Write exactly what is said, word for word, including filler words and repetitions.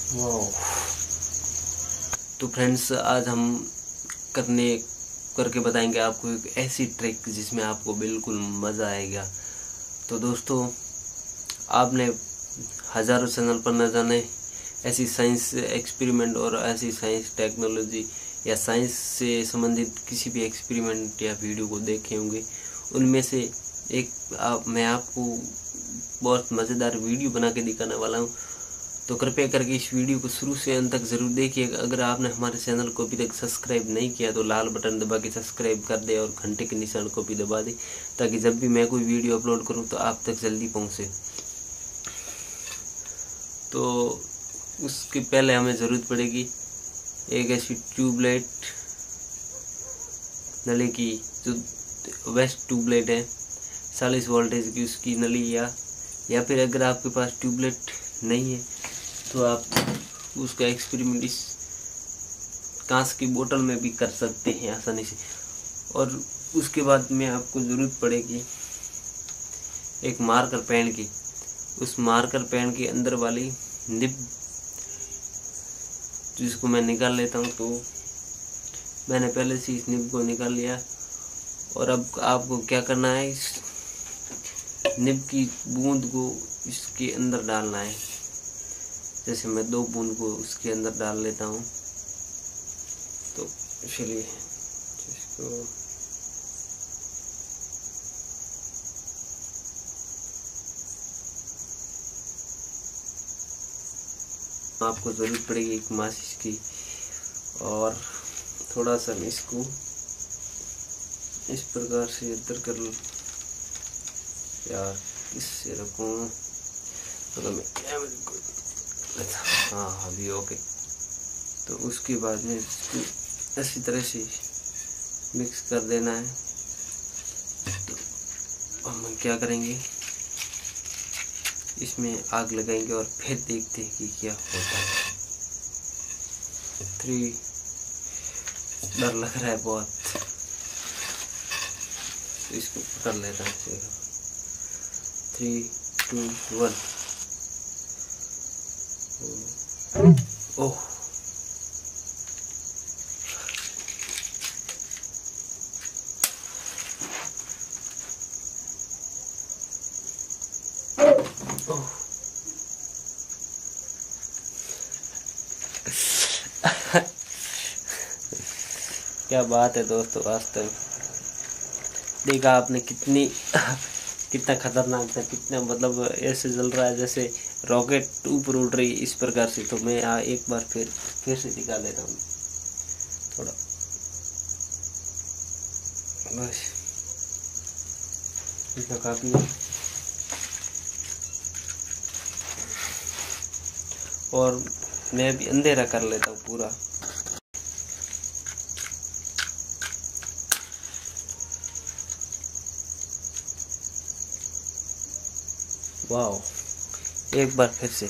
वाह। तो फ्रेंड्स, आज हम करने करके बताएंगे आपको एक ऐसी ट्रिक जिसमें आपको बिल्कुल मज़ा आएगा। तो दोस्तों, आपने हज़ारों चैनल पर न जाने ऐसी साइंस एक्सपेरिमेंट और ऐसी साइंस टेक्नोलॉजी या साइंस से संबंधित किसी भी एक्सपेरिमेंट या वीडियो को देखे होंगे। उनमें से एक आप मैं आपको बहुत मज़ेदार वीडियो बना के दिखाने वाला हूँ। तो कृपया करके इस वीडियो को शुरू से अंत तक ज़रूर देखिएगा। अगर आपने हमारे चैनल को अभी तक सब्सक्राइब नहीं किया तो लाल बटन दबा के सब्सक्राइब कर दे और घंटे के निशान को भी दबा दे, ताकि जब भी मैं कोई वीडियो अपलोड करूं तो आप तक जल्दी पहुंचे। तो उसके पहले हमें ज़रूरत पड़ेगी एक ऐसी ट्यूबलाइट, नली की जो वेस्ट ट्यूबलाइट है चालीस वोल्टेज की, उसकी नली, या या फिर अगर आपके पास ट्यूबलाइट नहीं है तो आप उसका एक्सपेरिमेंट इस कांच की बोतल में भी कर सकते हैं आसानी से। और उसके बाद में आपको ज़रूरत पड़ेगी एक मार्कर पेन की। उस मार्कर पेन के अंदर वाली निब जिसको मैं निकाल लेता हूँ। तो मैंने पहले से इस निब को निकाल लिया। और अब आपको क्या करना है, इस निब की बूंद को इसके अंदर डालना है। जैसे मैं दो बूंद को उसके अंदर डाल लेता हूँ। तो इसलिए इसको आपको ज़रूरत पड़ेगी एक माचिस की, और थोड़ा सा मैं इसको इस प्रकार से इधर कर लूँ। यार इससे रखूँ मतलब मैं कैमरे को, अच्छा हाँ अभी ओके। तो उसके बाद में इसको अच्छी तरह से मिक्स कर देना है। तो हम क्या करेंगे, इसमें आग लगाएंगे और फिर देखते हैं कि क्या होता है। थ्री डर लग रहा है बहुत, तो इसको पकड़ लेता है। Three two one. Oh, oh. क्या बात है दोस्तों, वास्तव देखा आपने कितनी कितना खतरनाक था, कितना मतलब ऐसे जल रहा है जैसे रॉकेट ऊपर उड़ रही इस प्रकार से। तो मैं आ, एक बार फिर फिर से दिखा देता हूँ थोड़ा, बस इतना काफी है। और मैं भी अंधेरा कर लेता हूँ पूरा। वाह, एक बार फिर से